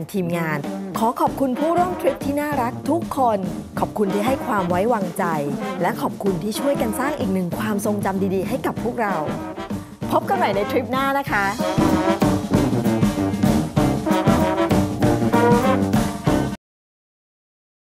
ทีมงานขอขอบคุณผู้ร่วมทริปที่น่ารักทุกคนขอบคุณที่ให้ความไว้วางใจและขอบคุณที่ช่วยกันสร้างอีกหนึ่งความทรงจำดีๆให้กับพวกเราพบกันใหม่ในทริปหน้านะคะ